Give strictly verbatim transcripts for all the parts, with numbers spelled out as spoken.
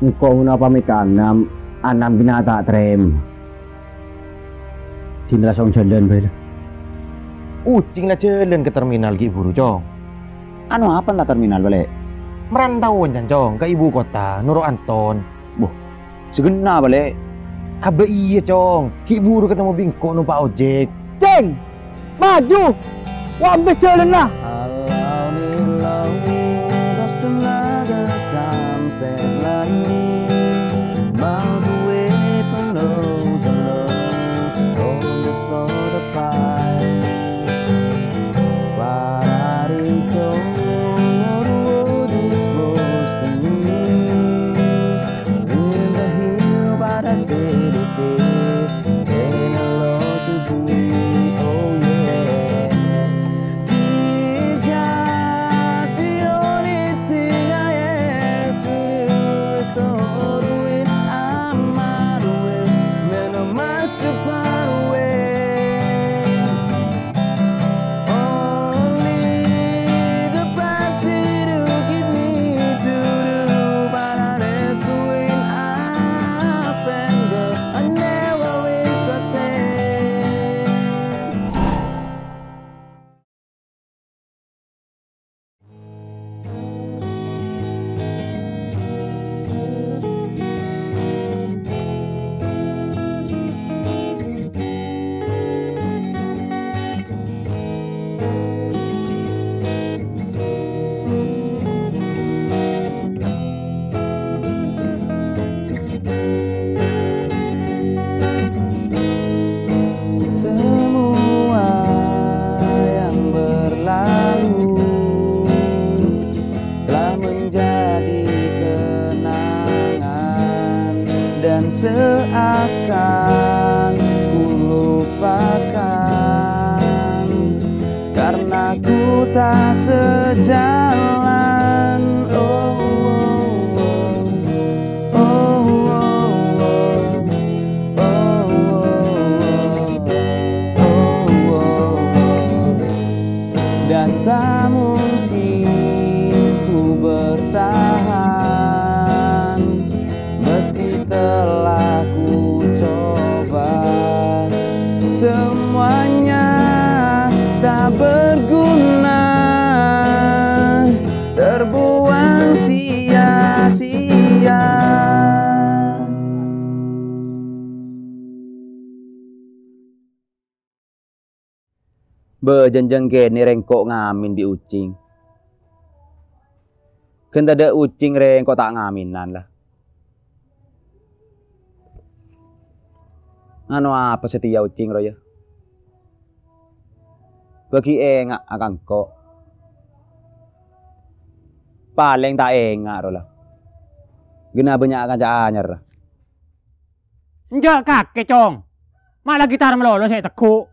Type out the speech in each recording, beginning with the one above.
Muka una pamit kanam anam binata trem. Tinra song jalan bae. Ucing lah jalan ke terminal Ki Buru Cong. Anu apa na terminal balik? Merantauan Jan Cong ke ibu kota Nuro Anton. Boh, segena balik. Abe iya Cong, Ki Buru ketemu bingko numpak ojek. Ceng, maju. Wambes jalan lah. Seakan ku lupakan karena ku tak sejalan. Oh, oh, oh, oh, oh, oh, oh, dan tak mungkin ku bertahan meski telah ku coba. Semuanya tak berguna, terbuang sia-sia. Bejenjeng kene rengkok ngamin di ucing. Kan ada ucing rengkok tak ngaminan lah. Nganu apa setia ucing roya? Bagi engak akan kok. Paling tak engak rola. Gena banyak akan anyar. Enggak kakek Cong. Malah gitar melolo saya tekuk.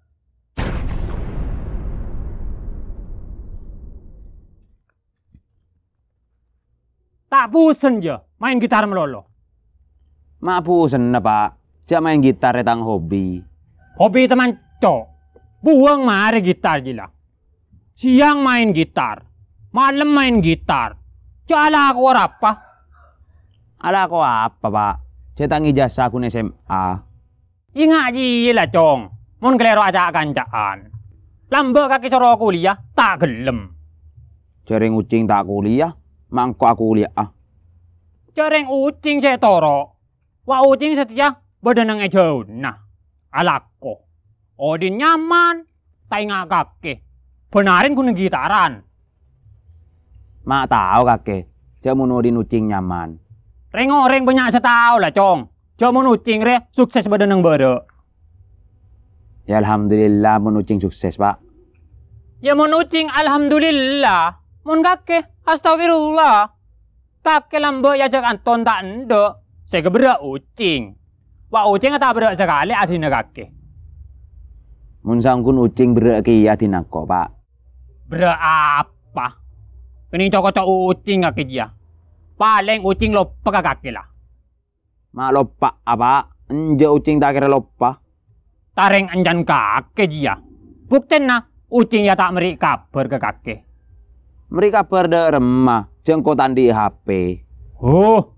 Tak bosen je main gitar melolo. Mak bosen na pak. Jak main gitar tang hobi. Hobi teman cok. Buang mari gitar gila. Siang main gitar. Malam main gitar. Cok ala aku apa? Ala aku apa pak? Cetak ijazah aku S M A. Ingat je lah Cong. Mon kelero ajak kancaan. Lambe kaki soro kuliah tak gelem. Cereng ucing tak kuliah. Mangko aku kuliah ah. Cereng ucing saya toro. Wah ucing setia badan yang jauh. Nah, alako. Odin nyaman. Tak ingat kakek. Benarin ku gitaran. Mak tahu kakek. Jamu nudin ucing nyaman. Reng-reng banyak setau lah Cong. Jamu ucing re sukses badan yang beda. Ya alhamdulillah mun ucing sukses pak. Ya mun ucing alhamdulillah. Mun kakek astagfirullah. Kakek lambe ya jak Anton tak endo. Saya keberak ucing. Wah ucing tak berak sekali adina kakek. Mun sangkun ucing berak ki adina kok pak. Berak apa? Ini cocok ucing kakek dia. Paling ucing lupa kakek lah. Mak lupa apa? Enje ucing tak kira lupa. Tareng anjan kakek dia. Bukten nah ucing ya tak meri kabar ke kakek. Meri kabar de remah. Jengkotan di H P. Oh,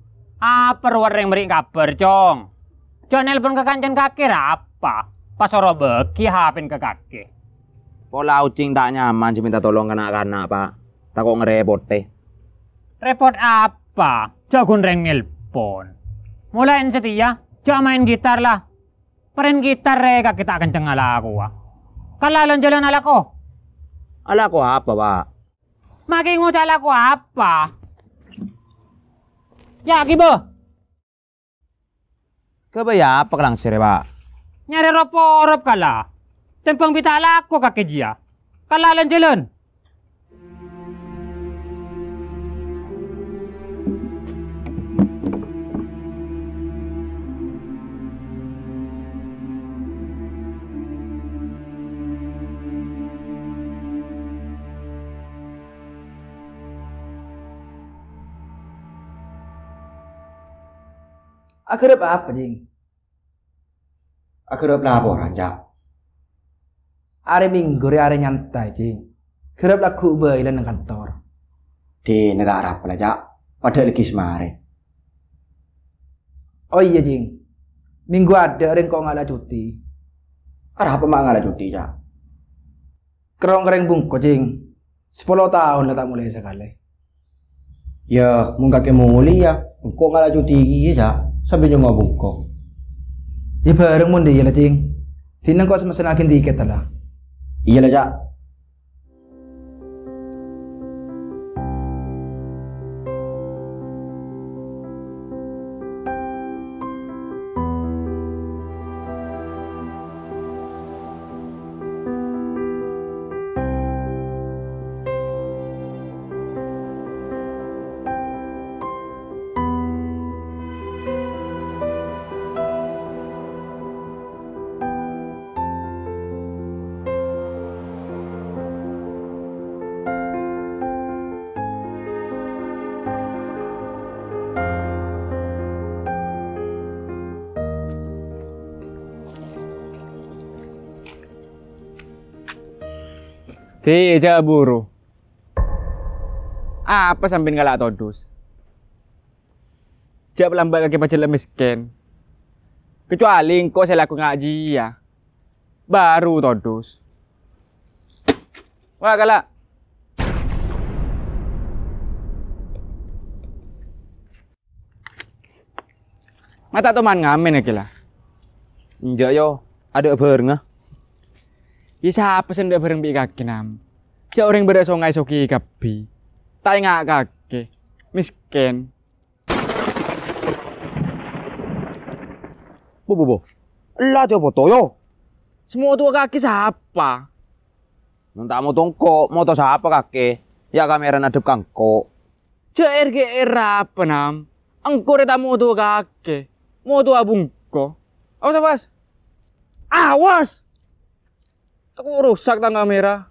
Apa wareng beri kabar, Cong? Cong nelpon ke kancan kakek apa? Pas oro beki hapin ke kakek. Pola ucing tak nyaman sih minta tolong kanak-kanak, Pak. Tak kok ngerepot teh. Repot apa? Jagon reng nelpon. Mulai setia, cak main gitar lah. Peren gitar re kakek tak kenceng ala aku. Kalalon jalan ala ko. Ala ko apa, Pak? Makin ngucal aku apa? Ya, kibo. Kebaya apa kelang sire, Pak? Nyari ropo-rop kala. Tempang bita laku kakek jia. Kalalon jalan. Akhirnya apa, Jing? Akhirnya laporan, Cak. Hari Minggu, hari nyantai, Jing. Kerap laku bailan nang kantor. Di negara apa lah, Cak? Padahal lagi semare. Oh iya, Jing. Minggu ada orang kau ngalah cuti. Arah apa mak ngalah cuti, Cak? Kerong-kereng bungko, Jing. Sepuluh tahun lah tak mulai sekali. Ya, mungkin muli ya. Engkau ngalah cuti gigi, Cak. Sampai nyoba bungko. Ya bareng mundi ya lah, Jing. Tinang kau semasa nakin dikit lah. Iya lah, Cak. Tidak buru. Apa sampai ngalak todus? Jawab lambat kaki pacel miskin. Kecuali engkau saya laku ngaji ya. Baru todus. Wah galak. Mata teman ngamen ya kila. Injak yo, ada bareng ah. Ya siapa sih ndak bareng bi kaki nam? Siapa orang berasa ngai soki kapi? Tak ngak kaki, miskin. Bu bu bu. Lah coba toyo. Semua tua kaki siapa? Nanti mau tongko, mau to siapa kaki? Ya kamera nadep kangko. Cek R G R apa nam? Engkau reta mau tua kaki, mau tua bungko. Awas awas, awas. Aku rusak tang kamera.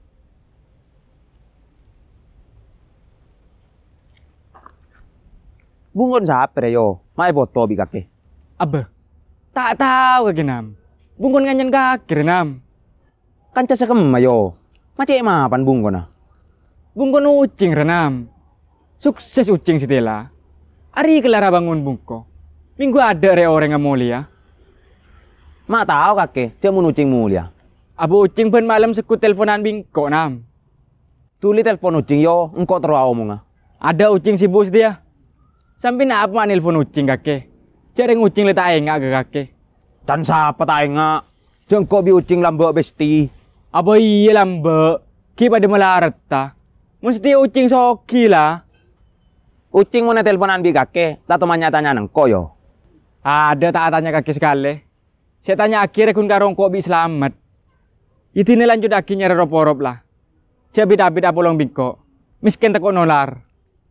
Bungon siapa yo? Mai foto bi kaki. Abah, tak tahu kaki nam. Bungkon nganyen kaki nam. Kanca sekem yo. Macam mapan bungkon ah. Bungkon ucing renam. Sukses ucing Stella. Ari kelara bangun bungko. Minggu ada re orang yang mulia. Mak tahu kaki, dia mau ucing mulia. Abu ucing ben malam sekut teleponan bingko nam. Tuli telepon ucing yo, engkau terus omong ah. Ada ucing si bos dia. Sampai nak apa nelpon ucing kake. Jarang ucing letak enggak ke kake. Dan siapa tak enggak? Jengkok bi ucing lambek besti. Apa iya lambek? Ki pada melarat ta. Mesti ucing soki lah. Ucing mau teleponan bi kake, tak teman nyatanya nengko yo. Ada tak tanya kake sekali. Saya tanya akhirnya kun karong kok bi selamat. Itu ini lanjut akhirnya rop-rop lah. Jadi tapi tak pulang bingko. Miskin tak nolar.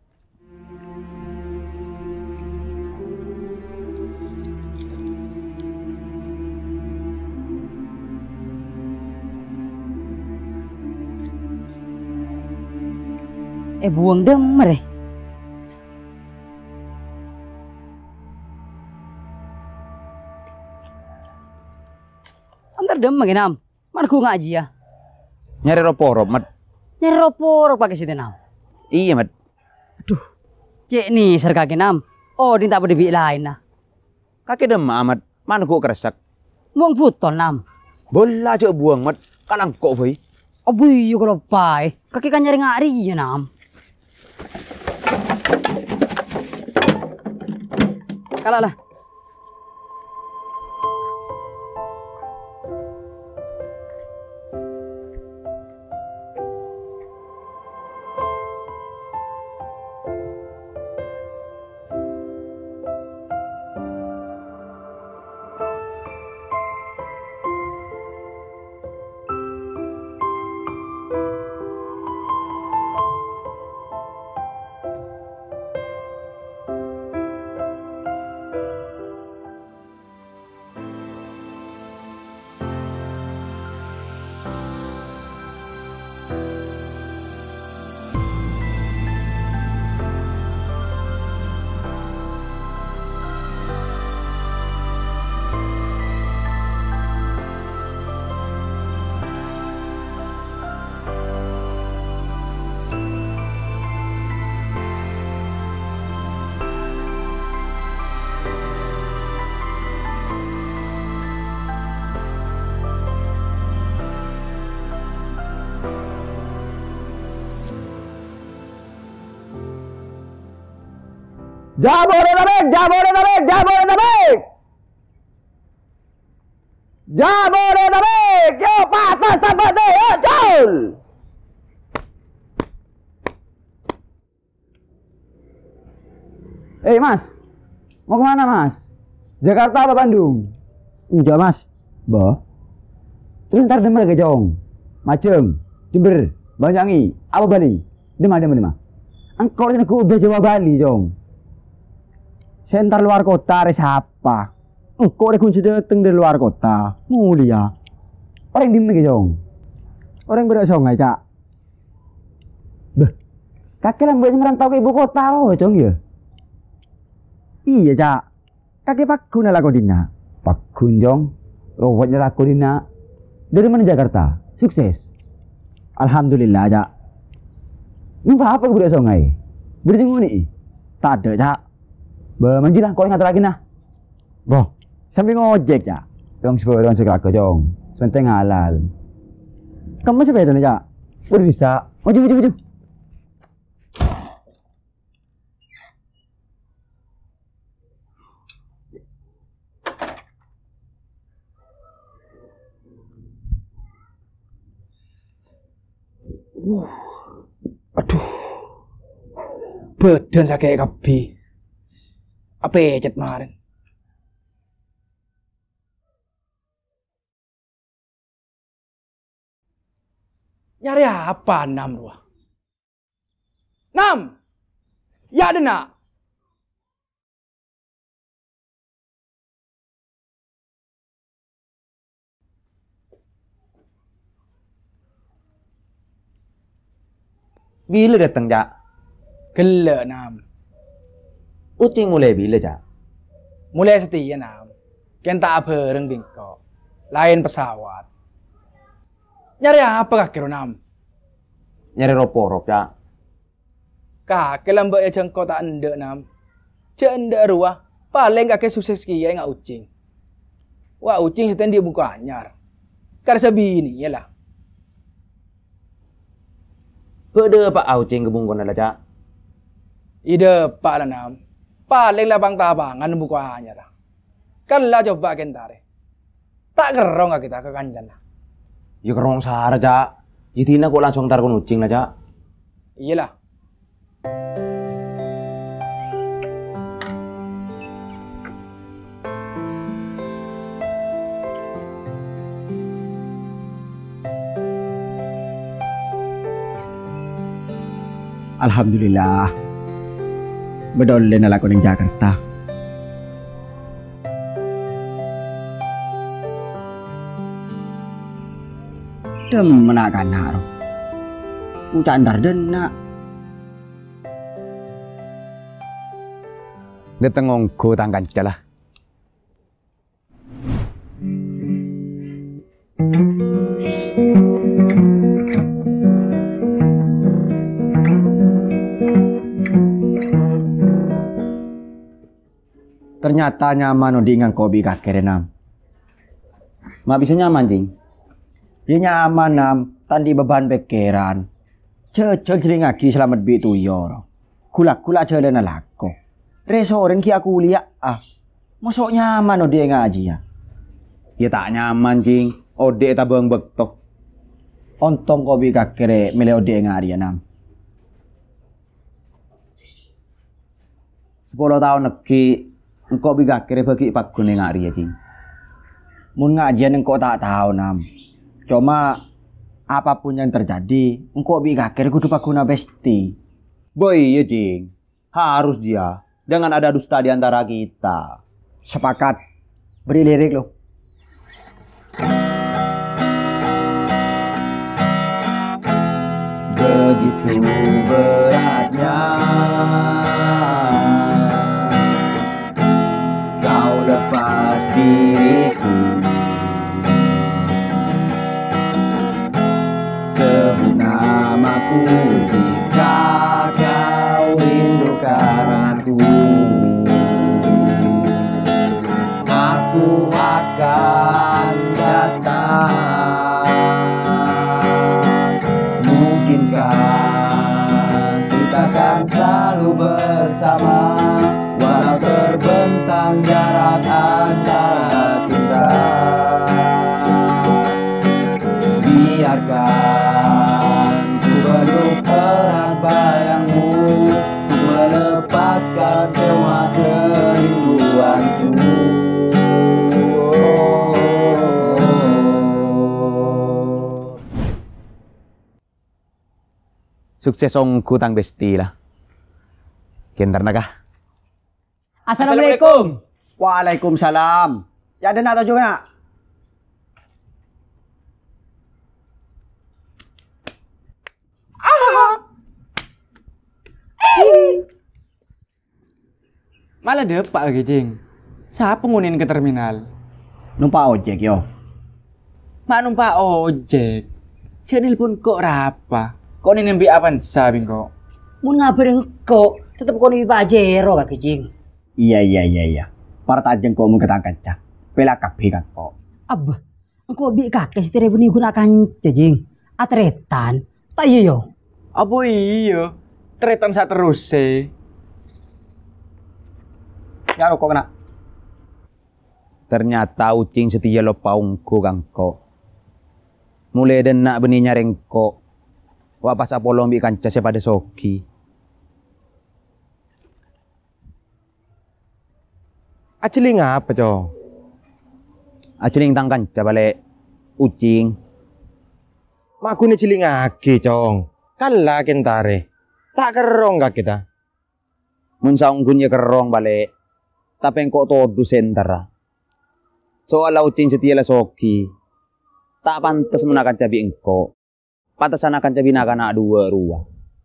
Eh buang demer eh. Antar demer genam. Mana ku ngaji ya? Nyari roporop mat. Nyari ropor pakai si tenam. Iya mat. Aduh. Cek nih serka genam. Oh, din tak berdebik lain nah. Kaki dem amat, mana kok keresak. Muang putol nam. Bola aja buang mat, kan angkok boy. Abui yo kalau pai. Kaki kan nyari ngari ya nam. Kalah lah. Jabodetabek, Jabodetabek, Jabodetabek. Jabodetabek, yo patah sampai deh, yo col. Eh mas, mau kemana mas? Jakarta apa Bandung? Enggak mas. Bah. Terus ntar demer ke Jong, Macem, Jember, Banyuwangi, apa Bali? Dimana dimana dimana? Engkau ini aku udah Jawa Bali Jong. Sentar luar kota ada siapa? Engkau ada kunci dateng dari luar kota. Mulia. Orang di mana Jong? Orang berak songai cak. Beh, kakek lambatnya merantau ke ibu kota loh Jong ya. Iya cak. Kakek Pakun lah kau dina. Pakun Jong. Rawatnya lah kau dina. Dari mana Jakarta? Sukses. Alhamdulillah cak. Ini apa berak songai? Berjenguk nih? Tak ada cak. Bah, manjilah kau ingat lagi nah. Boh, sambil ngojek ya. Dong sepuluh dong segala kejong. Sepenting halal. Kamu sepeda nih ya? Udah bisa. Maju, maju, maju. Uh, aduh. Badan sakit kabeh. Apa ya cat kemarin? Nyari apa Nam ruah? Nam! Ya ada nak? Bila datang cak? Gila Nam. Ucing mulai bila cak? Mulai setia Nam. Kenta apa reng bingkok. Lain pesawat. Nyari apa kaki Nam? Nyari roporok cak. Kakek lambat ya cengkok tak ende Nam. Cek ende ruah. Paling kakek sukses kia ngak ucing. Wah ucing setan dia buka anyar. Karena sebini ya lah. Beda pak ucing kebungkon lah cak. Ide pak lah Nam. Paling lapang tabangan buka anyar. Kan lah coba kentare. Tak gerong gak kita ke kanjan lah. Ya kerong sahara cak. Jitina kok langsung tar kon ucing lah cak. Iyalah. Alhamdulillah. Bedolen ala ko ning Jakarta. Demen akan naro. Ucandar dena. Detengongku tangkan jalah. Ternyata nyaman di ingang kopi kakek Nam. Mak bisa nyaman, Cing. Ya nyaman Nam, tandi beban pikiran. Cecel jeling lagi selamat bi tu yor. Kulak-kulak jalan lako. Resoren ki aku lihat ah. Masuk nyaman di ngaji ya. Ya tak nyaman, Cing. Ode ta bang bekto. Ontong kopi kakek milih ode ngari ya Nam. Sepuluh tahun lagi engkau bisa kira bagi pak gune ngari ya, Cing. Mun ngajian engkau tak tahu Nam. Cuma apapun yang terjadi, engkau bisa kira kudu pak guna besti. Boy ya, Cing. Harus dia. Jangan ada dusta di antara kita. Sepakat. Beri lirik lo. Begitu beratnya kau lepas diriku, sebut namaku jika kau rindukan aku. Aku akan datang. Mungkinkah kita akan selalu bersama, walau terbentang jarak antara kita. Biarkan ku peluk erat bayangmu, ku melepaskan semua kerinduanku. Sukses ongku tang besti lah. Kentar naga. Assalamualaikum. Waalaikumsalam. Ya ada nak tahu juga nak? Malah depak lagi, Cing. Siapa ngunin ke terminal? Numpak ojek yo. Mak numpak ojek. Channel pun kok rapa. Kok ini nembi apaan sabing kok? Mun ngabarin kok, tetep kau nih Pajero kak Cing. Iya iya iya iya. Para tajeng kau mau ketangkan cah. Pela kape kan kok. Abah, engkau bi kakek setir ibu nih gunakan Cing. Atretan, tak iya yo. Apa iya? Tretan saat terus sih. Ya kok kena. Ternyata ucing setia lo paungku kangko. Mulai denak beninya rengko. Wapas apolong bi kanca pada soki. Aceling apa, Cong? Aceling tang kanca balik ucing. Mak aku ni ciling ake, Cong. Kala kentare. Tak kerong gak kita. Mun saungkunya kerong balik. Tapi engkau todu sentara. Soal ucing setia la soki. Tak pantas menakan cabi engkau. Pantasan akan cabi nak anak dua ruah.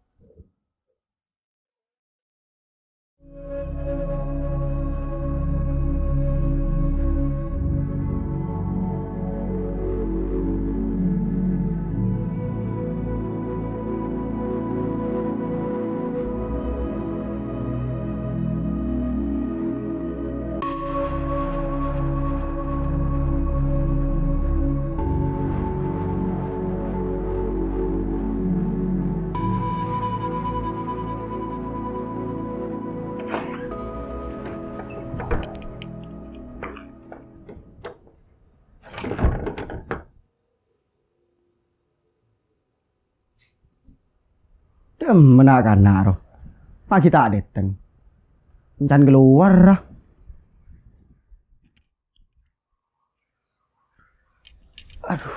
Menakan naruh. Pagi tak dateng. Encan keluar lah. Aduh.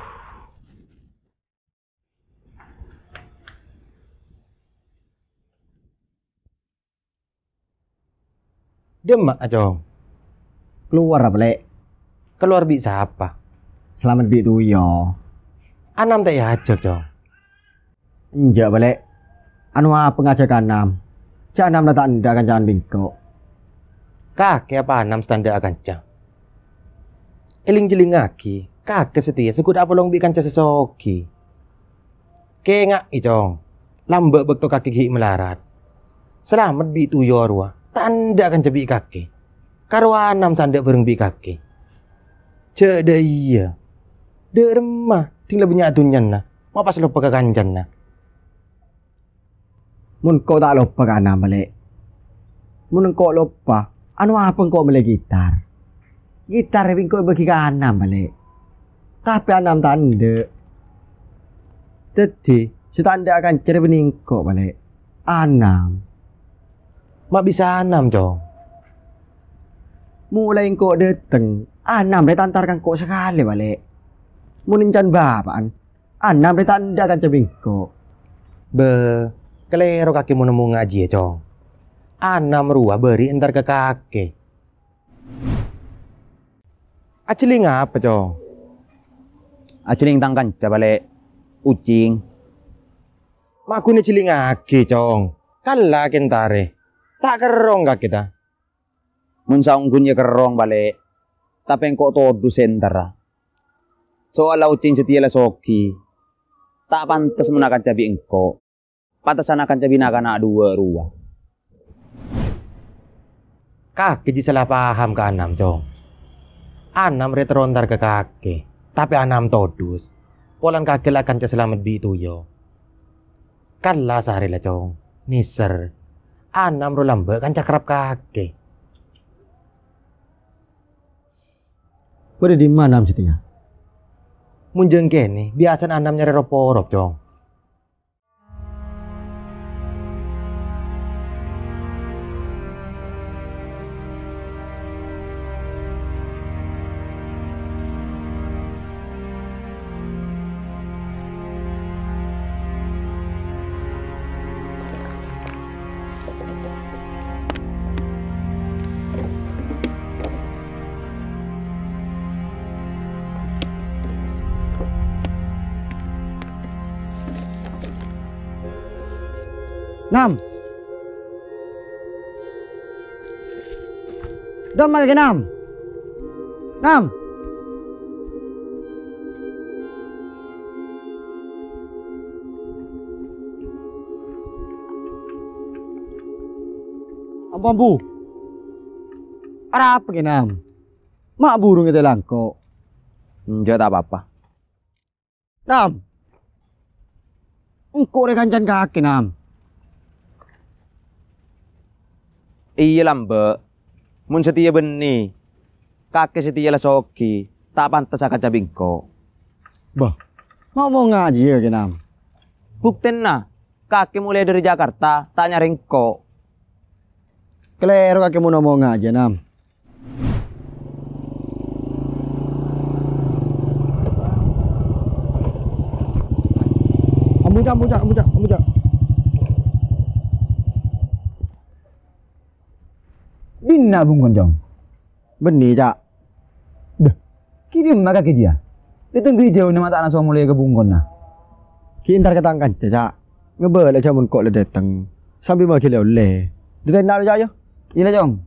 Demak, Cong. Keluar apa lek? Keluar bi siapa? Selamat bi tu yo. Anam tak ya ajak, Cong. Enjak balik. Anu apa ngajakan nam? Cak nam tak ndak kan jangan bingkok. Kakek apa anam standar kanca. Eling jeling lagi. Kakek setia sekut apa long bi kanca sesoki. Kengak i, Cong. Lambek bekto kaki gigi melarat. Selamat bi tu yorwa. Tanda kan cebi kakek. Karo anam sandek bareng bi kakek. Cek dah iya. Dek remah tinggal banyak tunyan nah. Mau pas lupa ke kanjan nah. Mun kau tak lupa ke anam balik. Mun kau lupa, anu apa kau beli gitar? Gitar yang kau bagi ke anam balik. Tapi anam tak ada. Jadi, kita anda akan cari bening kau balik. Anam. Mak bisa anam dong. Mulai kau dateng, anam dia tantarkan kau sekali balik. Munincan bapaan, anam dia tanda akan cari kau. Be, kelero kakek mau nemu ngaji ya cong. Anam ruah beri entar ke kakek. Aceling apa cong? Aceling tangkan balik ucing. Mak aku ni ciling ake cong. Kalah kentare. Tak kerong kak kita. Mun saung gunya kerong balik. Tapi kok todo sentara. Soal ucing setia la soki. Tak pantas menakan cabi engko. Pantasan akan cabi nak anak dua ruah. Kakek ji salah paham ke anam cong. Anam retrontar ke kakek. Tapi anam todus. Polan kakek akan keselamat bi itu yo. Kalah sehari lah cong. Niser. Anam ro lambe kan cakrap kakek. Pada di mana setia? Munjeng kene biasa anam nyari roporop cong. Nam. Dom lagi Nam. Nam. Ampun bu. Ada apa ke Nam? Mak burung itu langko. Enggak tak apa-apa. Nam. Engkau rekancan kaki Nam. Iya lambe. Mun setia beni. Kakek setia la soki. Tak pantas akan cabingko. Bah. Mau mau ngaji ya ke Nam? Bukten nah. Kakek mulai dari Jakarta. Tak nyaring kok. Kelero kakek mau ngomong aja Nam. Ambuja, ambuja, ambuja, ambuja. Dina bung konjong. Benih cak. Dah. Kirim maka ke dia. Ditunggu jauh nama tak langsung mulai ke bungkon nah. Kintar ketangkan cak. Ngebel aja mun kok le dateng. Sambil mau kilo le. Ditendak aja yo. Iya jong.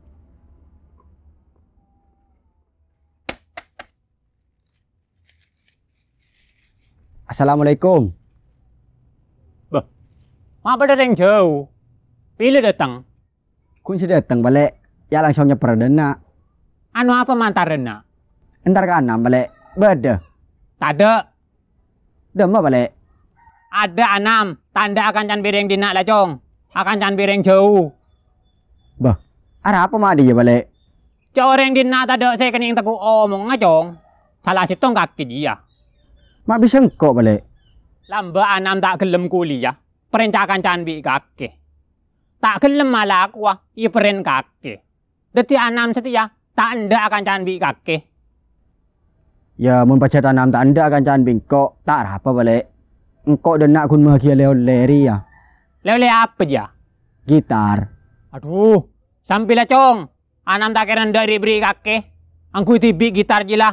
Assalamualaikum. Bah. Apa ada yang jauh? Pilih datang. Kun sudah datang balik. Ya langsung nyeper dana. Anu apa mantarena? Entar kanan balik. Beda. Tak ada. Dema balik. Ada anam. Tanda akan can bireng dina lah cong. Akan can bireng jauh. Bah. Ada apa mak dia balik? Coreng dina tak ada saya kening teku omong ngacong. Salah sitong kaki dia. Mak bisa engkau balik. Lamba anam tak gelem kuliah. Perintah akan can bi kaki. Tak gelem malah aku ah. Ia peren kaki. Deti anam setia, tak anda akan can bi kakek. Ya, mun pacar anam tak anda akan can bingkok, tak apa balik. Engkau dan nak kun magia leo leri ya. Leo le apa dia? Gitar. Aduh, sampilah cong. Anam tak kira dari beri kakek. Angku tibi gitar jila.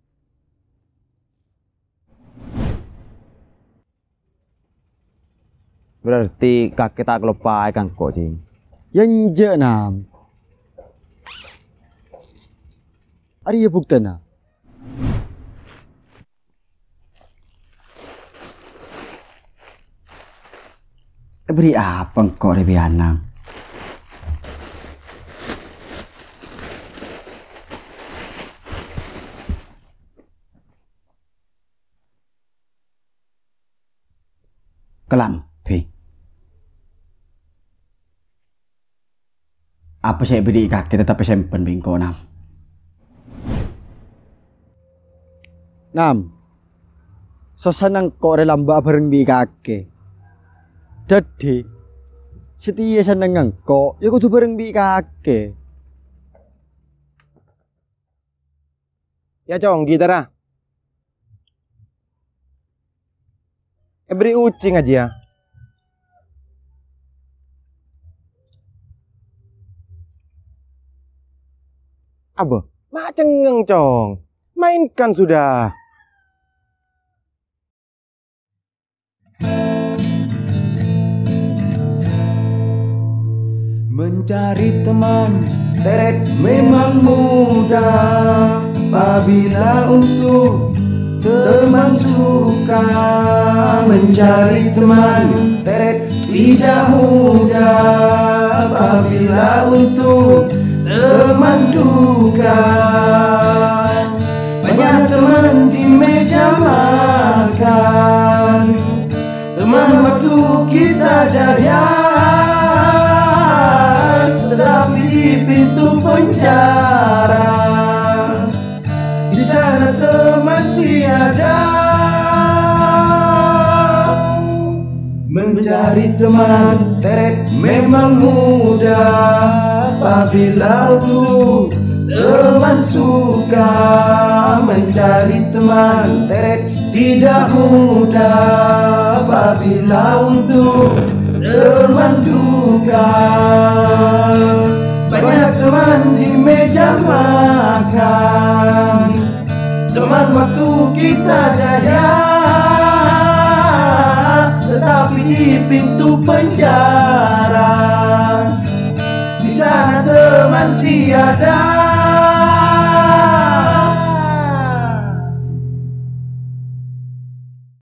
Berarti kakek tak kelupa kan kok cing. Yang je Nam. Ada ya bukti na. Beri apa engkau lebih anang? Kelambe. Apa saya beri kaki tetap simpen bingko Nam? Nam, sosanang ko relamba bareng bi kaki. Dadi, setia sanang ko, ya kudu bareng bi kaki. Ya cong, gitar ah. Eh beri ucing aja ya. Apa? Mak cengeng cong. Mainkan sudah. Mencari teman teret memang mudah apabila untuk teman suka. Mencari teman teret tidak mudah apabila untuk teman duka. Banyak teman di meja makan, teman waktu kita jaya, tetapi di pintu penjara, di sana teman tiada. Mencari teman teret memang mudah apabila untuk teman suka. Mencari teman teret tidak mudah apabila untuk teman duka. Banyak teman di meja makan, teman waktu kita jaya, tetapi di pintu penjara, di sana teman tiada.